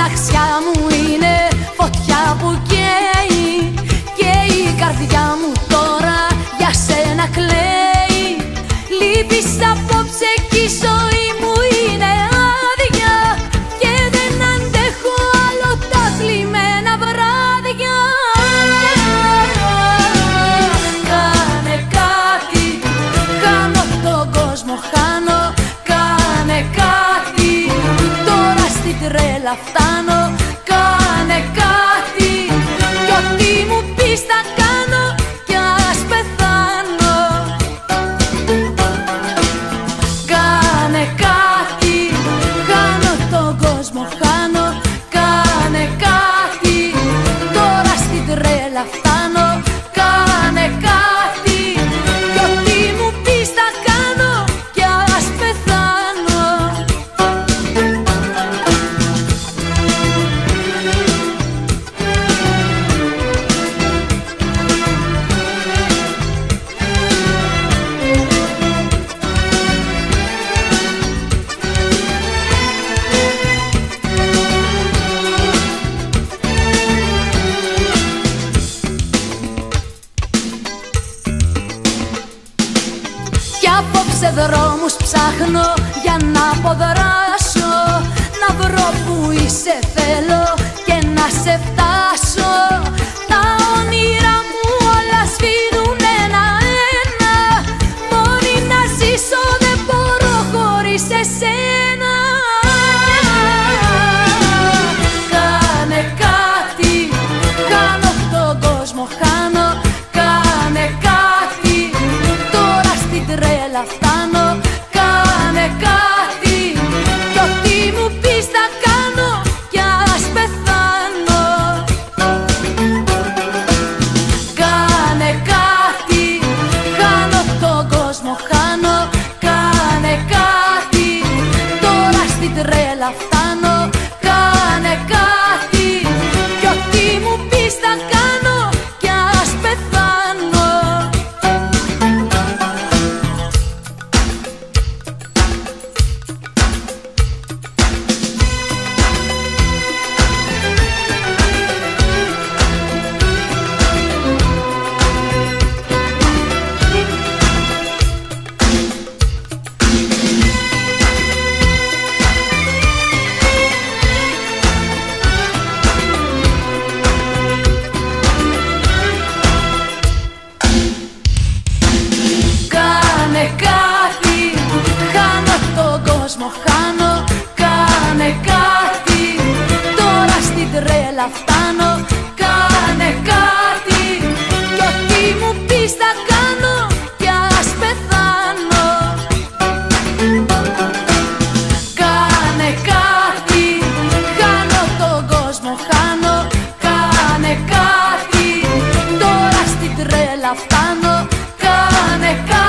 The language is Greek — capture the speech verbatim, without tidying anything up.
μοναξιά μου είναι φωτιά που καίει και η καρδιά μου τώρα για σένα κλαίει. Λείπεις απόψε κι η ζωή μου είναι άδεια και δεν αντέχω άλλο τα θλιμμένα βράδια. Κάνε κάτι, χάνω τον κόσμο, χάνω. Κάνε κάτι, τώρα στην τρέλα φτάνω. Κάνε κάτι, κι ό,τι μου πεις θα κάνω κι ας πεθάνω. Κάνε κάτι, χάνω τον κόσμο, χάνω. Κάνε κάτι, τώρα στην τρέλα φτάνω. Κάνε κάτι, κι ό,τι μου πεις θα κάνω κι ας πεθάνω. Κι απόψε δρόμους ψάχνω για να αποδράσω, να βρω που είσαι θέλω και να σε φτάσω. Τα όνειρα μου όλα σφύρουν ένα-ένα, μπορεί να ζήσω δεν μπορώ χωρίς εσένα. Κάνε κάτι, χάνω τον κόσμο, χάνω. Κάνε κάτι, τώρα στην τρέλα φτάνω. Κάνε κάτι, κι ό,τι μου πεις θα κάνω κι ας πεθάνω. Κάνε κάτι, χάνω τον κόσμο, χάνω. Κάνε κάτι, τώρα στην τρέλα φτάνω. Κάνε κάτι, κι ό,τι μου πεις θα κάνω κι ας πεθάνω. Κάνε κάτι, χάνω τον κόσμο, χάνω. Κάνε κάτι, τώρα στην τρέλα φτάνω. Κάνε κάτι, κι ό,τι μου πεις θα κάνω κι ας πεθάνω. Κάνε κάτι, χάνω τον κόσμο, χάνω. Κάνε κάτι, τώρα στην τρέλα φτάνω. Κάνε κάτι.